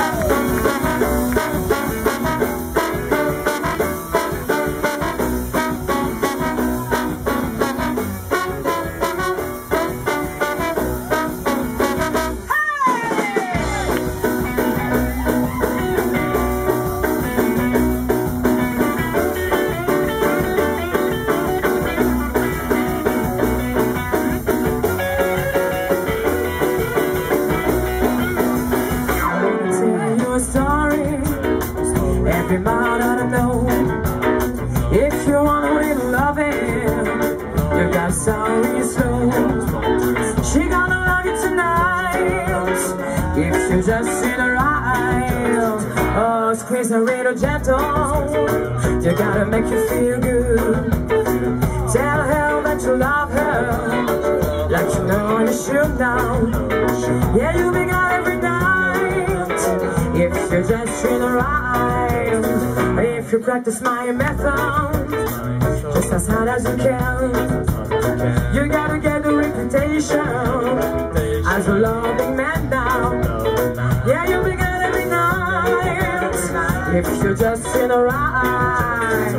Every man ought to know, if you wanna really love him, you got sorry slow. She gonna love you tonight, if you just see the right. Oh, squeeze her real gentle, you gotta make you feel good. Tell her that you love her, like you know you should now. Yeah, you'll be glad every night, if you just see the right. If you practice my method just as hard as you can, you gotta get the reputation as a loving man now. Yeah, you'll be good every night if you just see the right.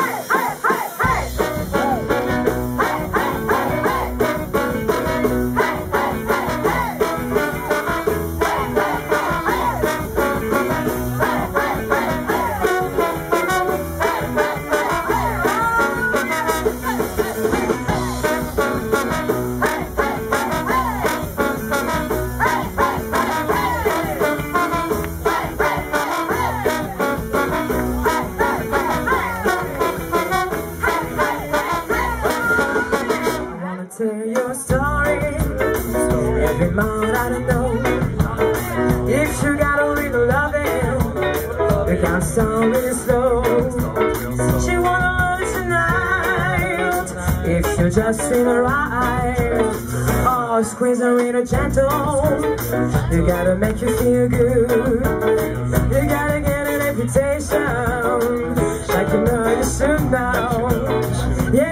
Tell your story, every man I don't know. If you gotta really love him, you can't sound really slow. She wanna love you tonight, if you just feel right. Oh, squeeze her real gentle, you gotta make you feel good. You gotta get a reputation, like you know you should now. Yeah.